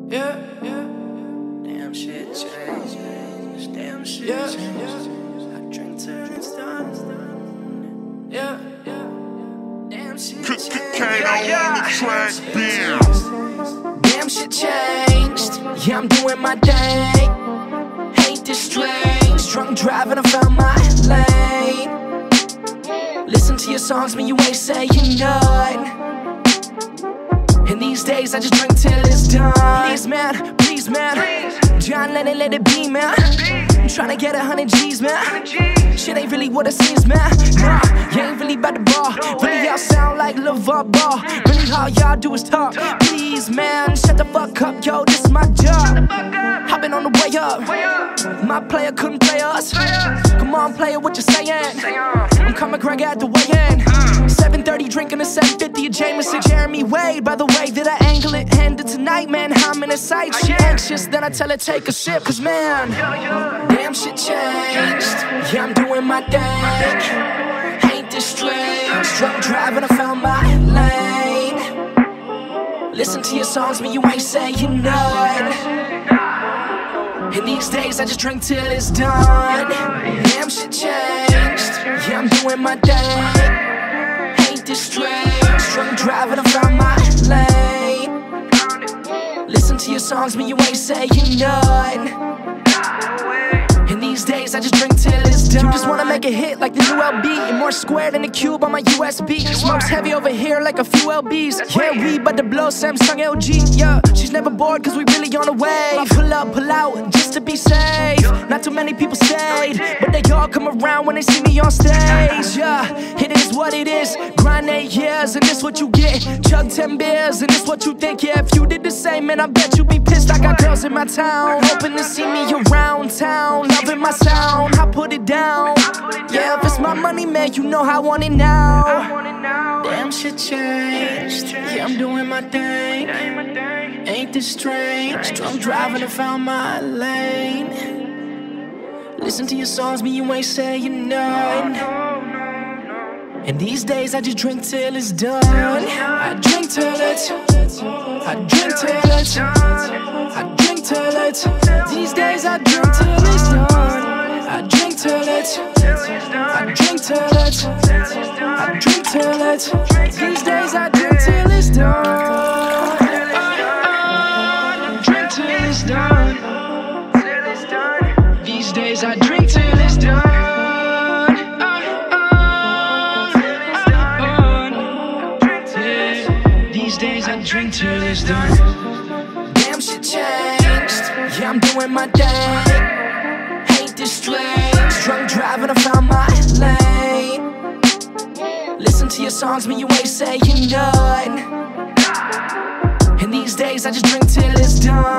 Yeah, yeah. Damn shit changed. Damn shit changed. I drink till it's done. Yeah, yeah. Damn shit changed. Damn shit changed. Yeah, I'm doing my thing. Ain't this strange? Drunk driving, I found my lane. Listen to your songs, but you ain't saying none. And these days I just drink till it's done. Please man, please man, John Lennon, let it be man. I'm tryna get 100 G's man. Shit ain't really what it seems man. Nah, you ain't really about the ball. Really y'all sound like LeVar Ball. Really all y'all do is talk. Please man, shut the fuck up, yo, this is my job. I've been on the way up. My player couldn't play us. Come on player, what you saying? I'm coming Greg at the weigh-in. 7:30 drinking a 750 of Jameson. Jeremy Wade, by the way that I angle it. Ended tonight, man, I'm in a sight. She anxious, then I tell her take a sip. Cause man, damn shit changed. Yeah, I'm doing my thing. Ain't this strange? Drunk driving, I found my lane. Listen to your songs, but you ain't saying none. And these days I just drink till it's done. Damn shit changed. Yeah, I'm doing my thing. Ain't this strange? Drunk driving, I found my lane. Listen to your songs, but you ain't saying none. And these days I just drink till it's done. You just wanna make a hit like the new LB, and more square than a cube on my USB. Smokes heavy over here like a few LBs. Yeah, we bout to blow Samsung LG. Yeah, she's never bored cause we really on the wave. I pull up, pull out just to be safe. Not too many people stayed, but they all come around when they see me on stage. Yeah, it is what it is. Grind 8 years and this what you get. Chug 10 beers and this what you think. Yeah, if you did the same, man, I bet you'd be pissed. I got girls in my town hoping to see me around town. Loving my sound, I put it down. Yeah, if it's my money, man, you know I want it now. Damn shit changed. Yeah, I'm doing my thing. Ain't this strange? Drunk driving, I found my lane. Listen to your songs, but you ain't saying none. And these days I just drink till it's done. I drink till it's, I drink till it's, I drink till it's. These days I drink till it's done. I drink till it's, I drink till it's, I drink till it's. These days I drink till it's done. Drink till it's done. These days I drink till it's done. These days I drink till it's done. Damn shit changed. Yeah, I'm doing my thing. Ain't this strange? Drunk driving, I found my lane. Listen to your songs, but you ain't saying none. And these days I just drink till it's done.